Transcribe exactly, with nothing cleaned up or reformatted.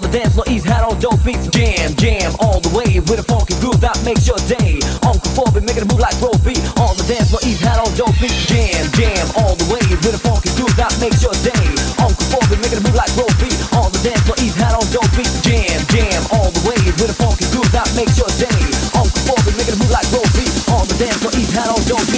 the dance floor, ease had all dope beats. Jam, jam, all the way with a funky groove that makes your day. Uncle Bobby making a move like Roe B. On the dance floor, ease had all dope beats. Jam, jam, all the way with a funky groove that makes your day. Uncle Bobby making a move like Roe B. On the dance floor, ease had all dope beats. Jam, jam, all the way with a funky groove that makes your day. Uncle Bobby making a move like Roe B. On the dance floor, ease had all dope